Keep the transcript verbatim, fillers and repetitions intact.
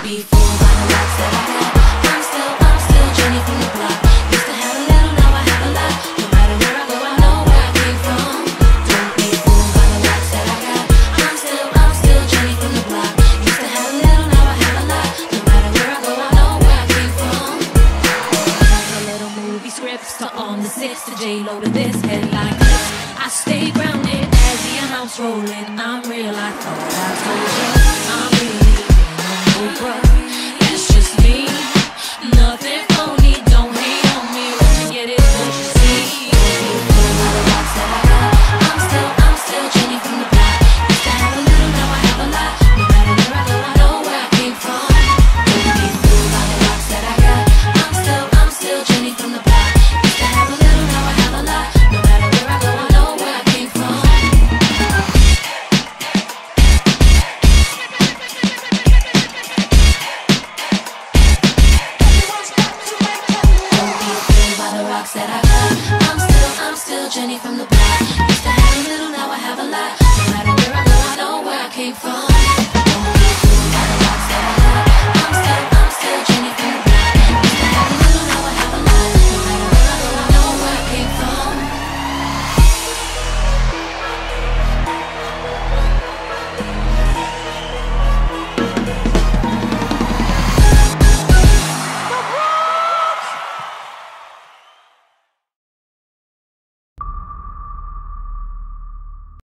be fooled by the rocks that I got. I'm still, I'm still Jenny from the block. Used to have a little, now I have a lot. No matter where I go, I know where I came from. Don't be fooled by the rocks that I got. I'm still, I'm still Jenny from the block. Used to have a little, now I have a lot. No matter where I go, I know where I came from. A little movie scripts to on the six to J-Lo to this headline clip. I stay grounded as the amounts rolling. I'm real, I thought I told you. I'm really no bruh. That's just me. Nothing phony. Don't hate on me. What you get is what you see. All the rocks that I got. I'm still, I'm still Jenny from the block. Used to have a little, now I have a lot. No matter where I go, I know where I came from. Don't be fooled by the rocks that I got. I'm still, I'm still Jenny from the block. Used to have a little, now I have a lot. No matter where I go, I know where I came from. That I got. I'm still, I'm still Jenny from